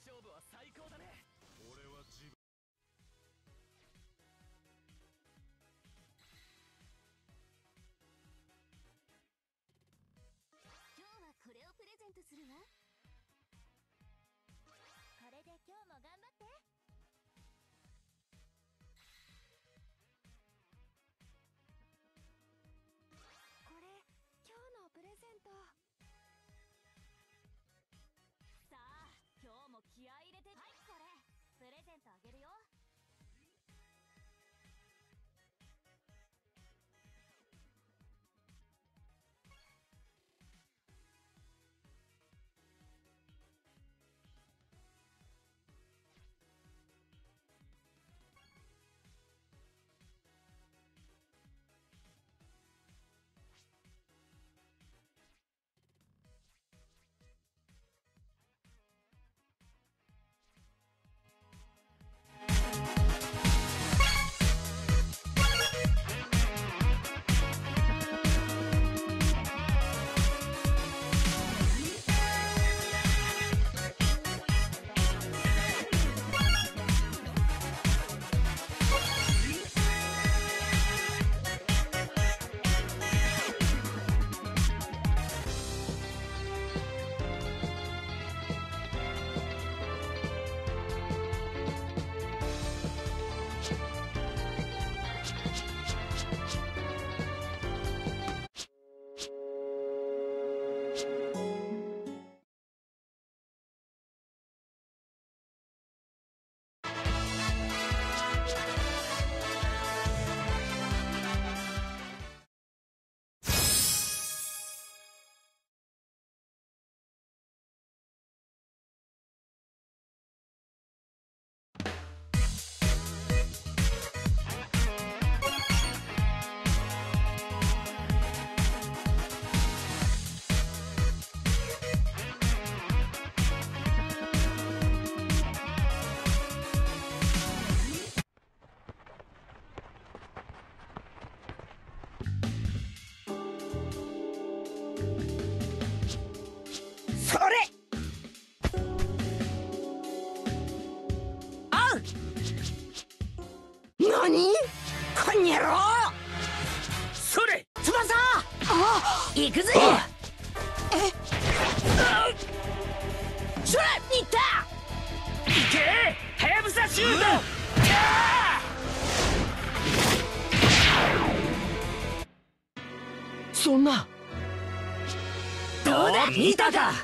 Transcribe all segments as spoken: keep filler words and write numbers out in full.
勝負は最高だね。 俺は自分。 今日はこれをプレゼントするわ。これで今日も頑張って。これ今日のプレゼント。さあ今日も気合い入れて。はい、これプレゼントあげるよ。 それ。あう。何？こんにゃろう。それ。翼。あ、行くぜ。え。それ、行った。行け。はやぶさシュート。そんな。どうだ、見たか。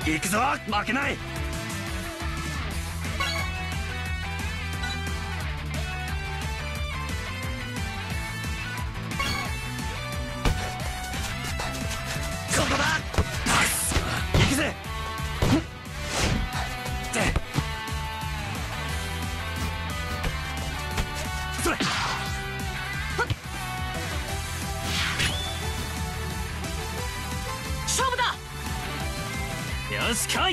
行くぞ、負けない。ここだ。行くぜ。それ。 勝負だ。 よし来い。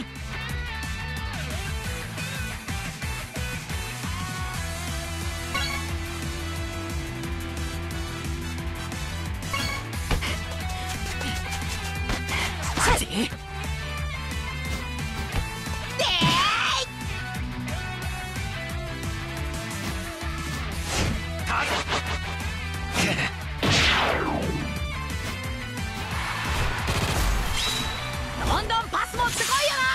どんどんパス持ってこいよな。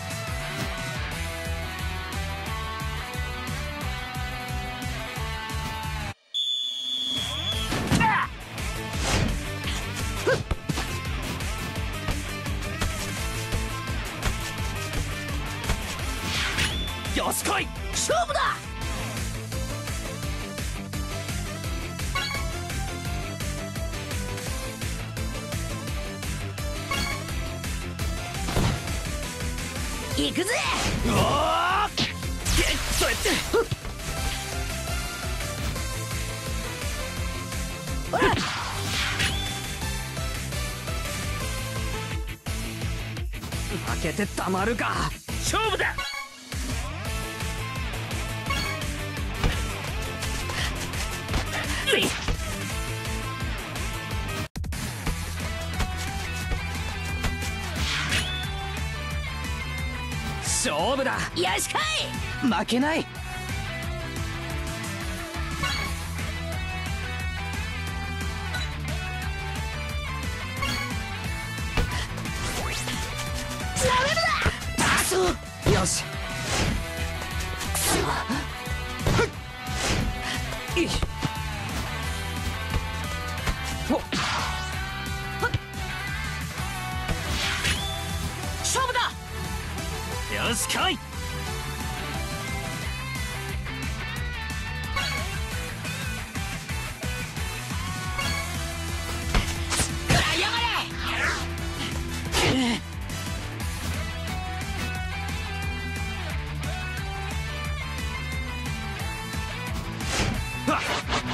よし来い。 勝負だ。行くぜ。 うわー、ゲットやって負けてたまるか。勝負だ。勝負だ。 よしかい。 負けない。 ダメだ。 パス。よし。くそ。いい。お。 勝負だ。 よし来い。 食らいやがれ。 うわっ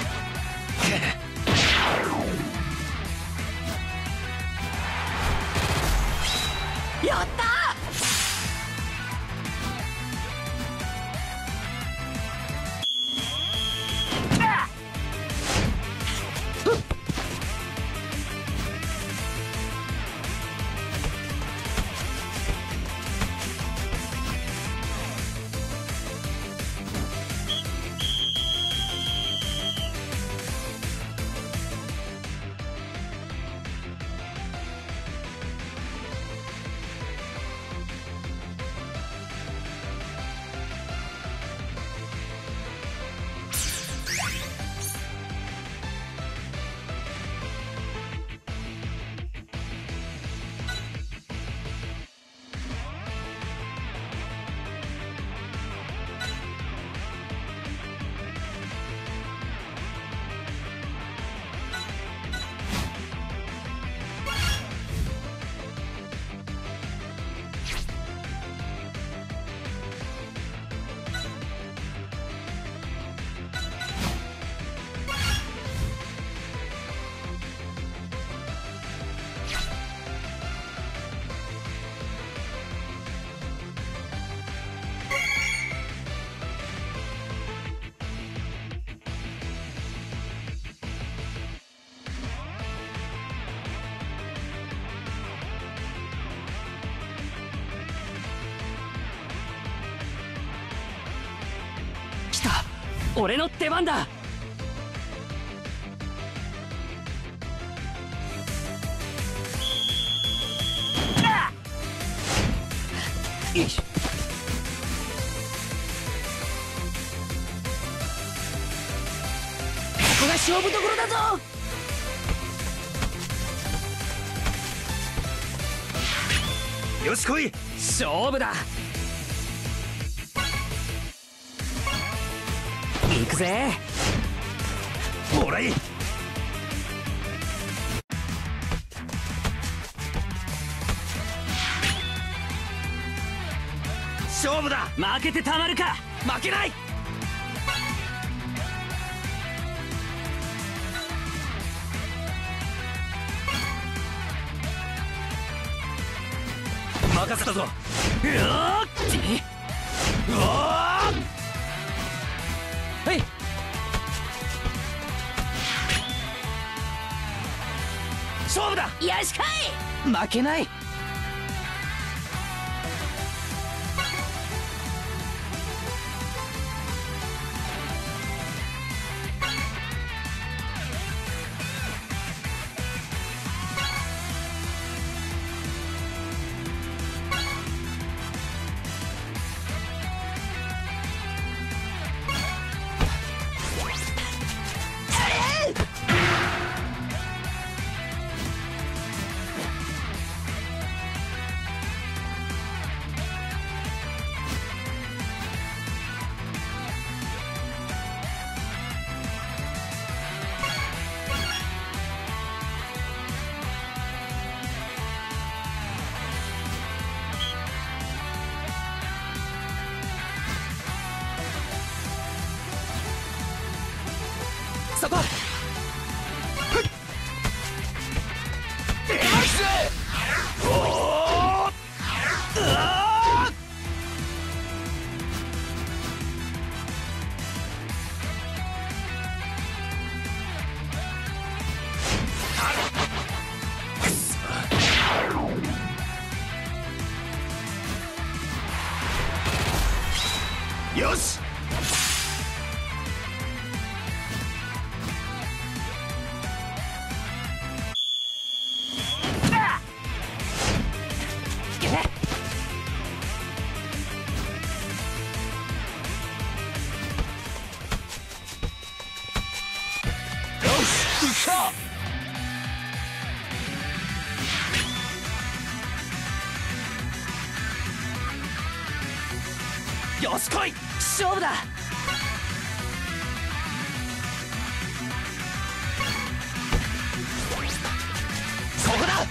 やった。 来た。俺の出番だ。よいしょ。ここが勝負どころだぞ。 よし来い。 勝負だ。行くぜ。もらい。勝負だ。負けてたまるか。負けない。任せたぞ。うおーうおーはい。勝負だ。 よしかい。 負けない。そこ。よし。よし来い。勝負だ。そこだ。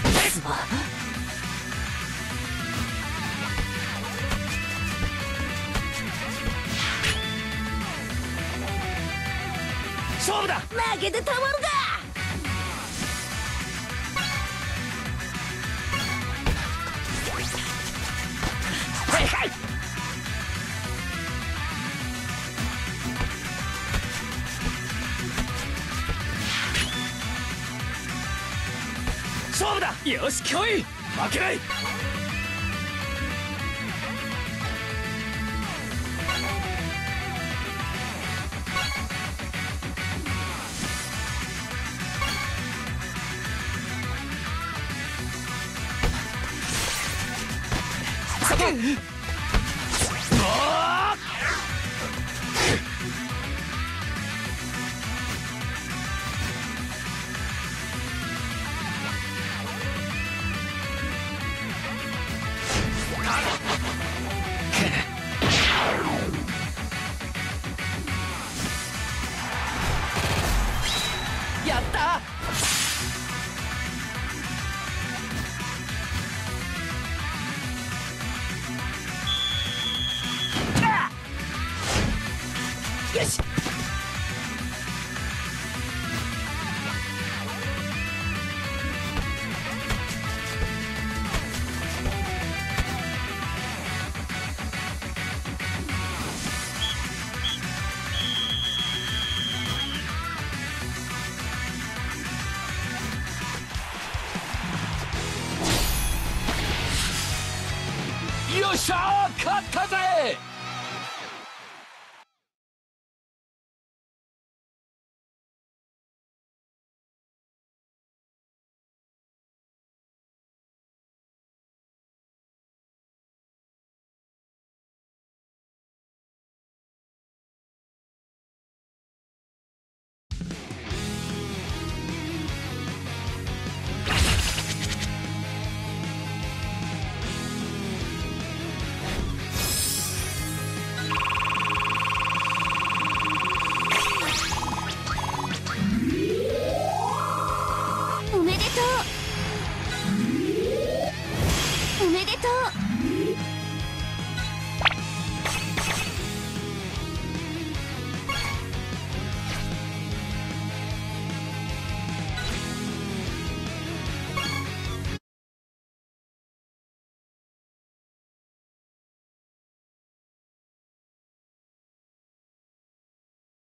勝負だ。 負けてたまるか。 はいはい。勝負だ。よし来い。負けない。そこ。やった。よし。よっしゃー勝ったぜ。